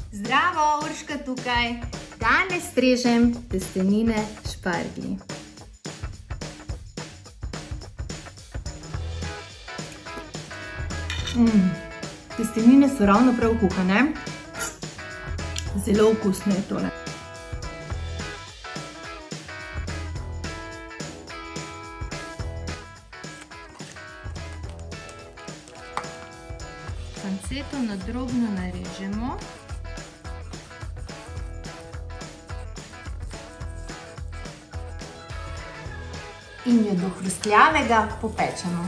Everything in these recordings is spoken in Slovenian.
Zdravo, Urška tukaj. Danes strežem testenine šparglji. Testenine so ravno prav kuhane. Zelo okusno je tole. Panceto na drobno narežemo. In jo do hrustljavega popečemo.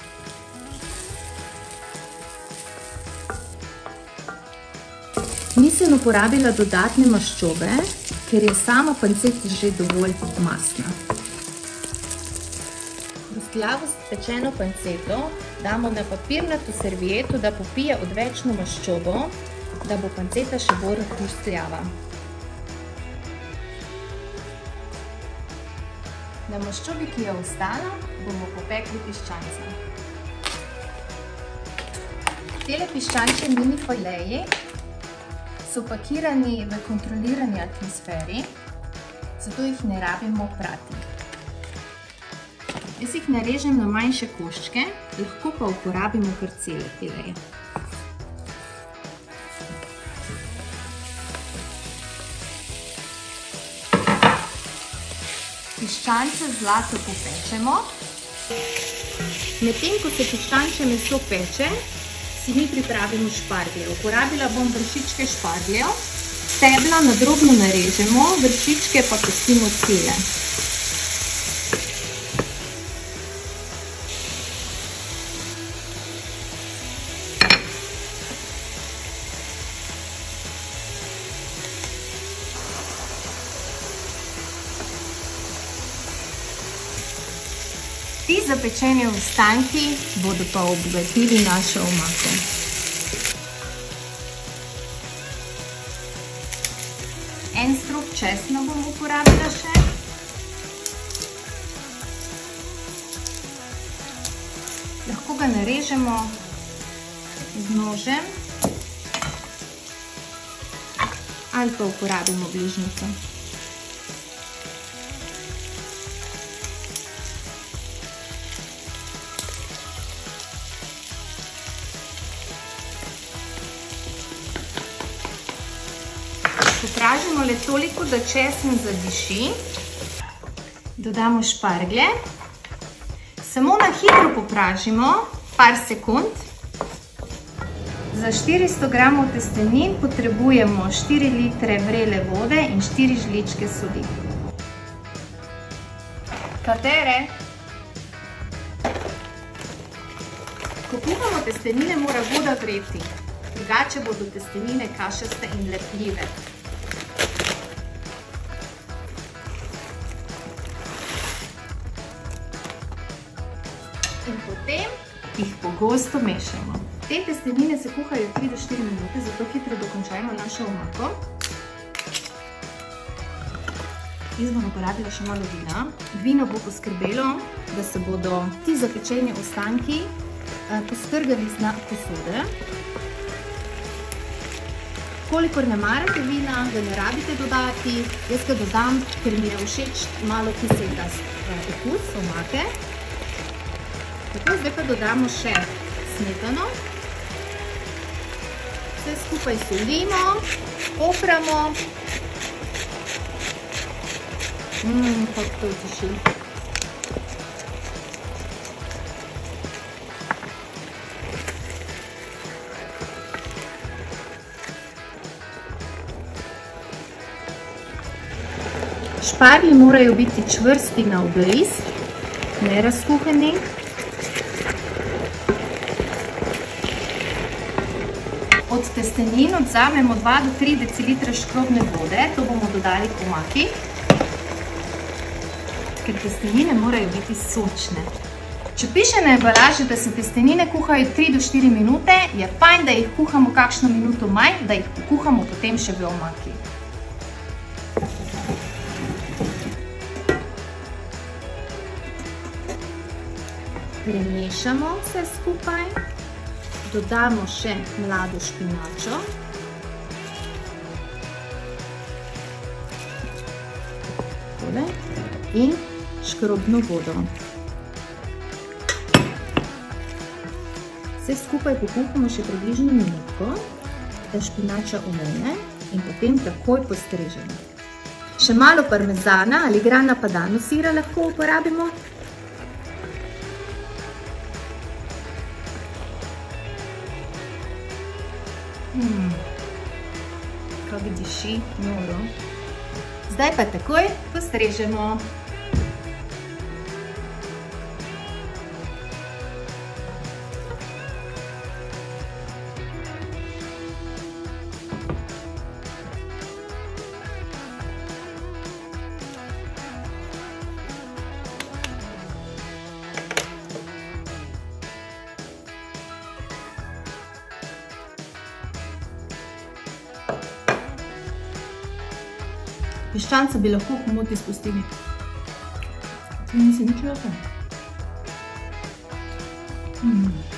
Nisem uporabila dodatne maščobe, ker je sama panceta že dovolj mastna. Hrustljavo pečeno panceto damo na papirnato servieto, da popije odvečno maščobo, da bo panceta še bolj hrustljava. Na maščobi, ki je ostala, bomo popekli piščance. Tele piščančje mini fileji so pakirani v kontrolirani atmosferi, zato jih ne rabimo prati. Jaz jih narežem na manjše koščke, lahko pa uporabimo kar cele fileje. Piščance zlato popečemo. Medtem, ko se piščančje meso peče, si mi pripravimo šparglje. Uporabila bom vršičke špargljev. Stebla na drobno narežemo, vršičke pa pustimo cele. Ti zapečeni ostanki bodo pa obogatili našo omako. En strok česna bom uporabila še. Lahko ga narežemo z nožem ali pa uporabimo bližnjico. Popražimo le toliko, da česen zadiši. Dodamo šparglje. Samo na hitro popražimo, par sekund. Za 400 gramov testenin potrebujemo 4 litre vrele vode in 4 žličke soli. Katere? Ko kuhamo testenine, mora voda vreti, drugače bodo testenine kašaste in lepljive. In potem jih pogosto mešamo. Te testenine se kuhajo 3 do 4 minute, zato hitro dokončajmo našo omako. Jaz bom uporabila še malo vina. Vino bo poskrbelo, da se bodo ti zapečeni ostanki postrgali z dna posode. Kolikor ne marate vina, ga ne rabite dodati. Jaz ga dodam, ker mi je všeč malo kisega okus omake. Tako, zdaj pa dodamo še smetano. Vse skupaj solimo, popramo. Kako to diši. Šparglji morajo biti čvrsti na obris, ne razkuhani. Od testenin odzamemo 2 do 3 decilitre škrobne vode, to bomo dodali k omaki, ker testenine morajo biti sočne. Če piše na embalaži, da se testenine kuhajo 3 do 4 minute, je fajn, da jih kuhamo kakšno minuto manj, da jih kuhamo potem še v omaki. Premešamo vse skupaj. Dodamo še mlado špinačo. sole in škrobno vodo. Vse skupaj pokuhamo še približno minutko, da špinača umene in potem takoj postrežemo. Še malo parmezana ali grana padano sira lahko uporabimo. Kako diši noro. Zdaj pa takoj postrežemo. Piščanca bi lahko v komoti spustili. To nisi nič lahko.